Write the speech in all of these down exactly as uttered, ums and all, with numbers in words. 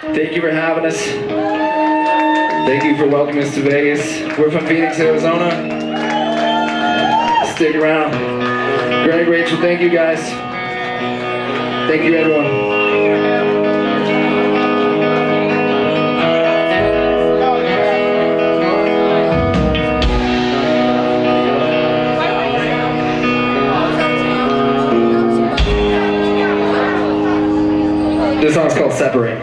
Thank you for having us. Thank you for welcoming us to Vegas. We're from Phoenix, Arizona. Stick around. Greg, Rachel, thank you guys. Thank you everyone. This song's called Separate.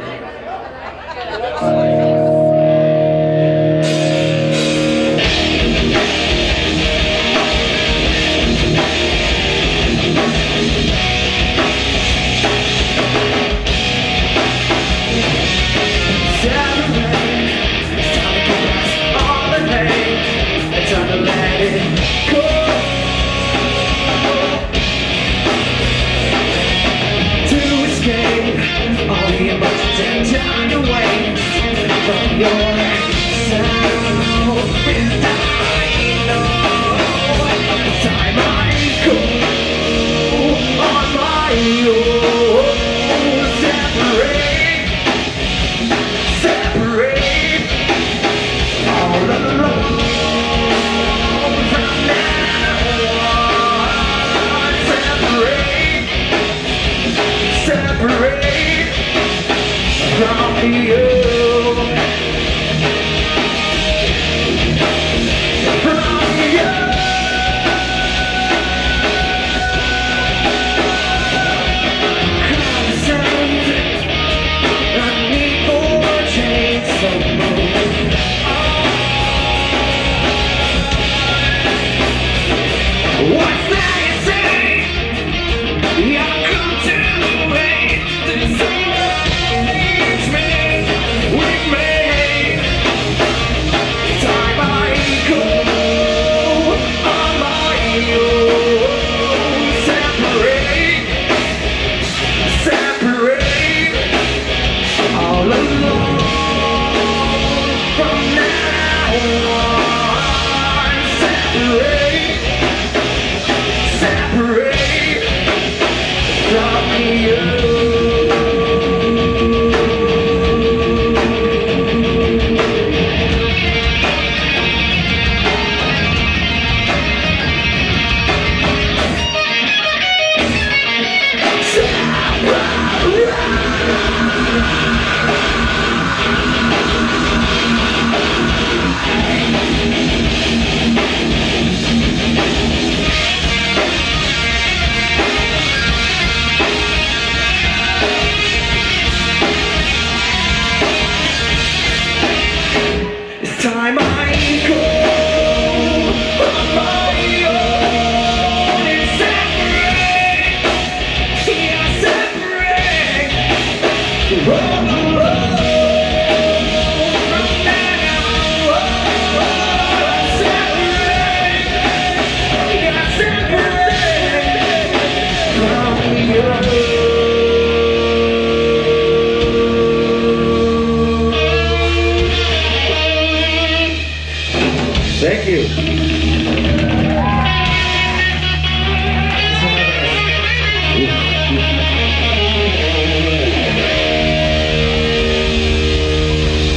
Thank you.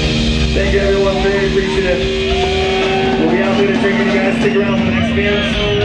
Thank you everyone, very appreciative. We'll be out there to drink with you guys. Stick around for the next bands.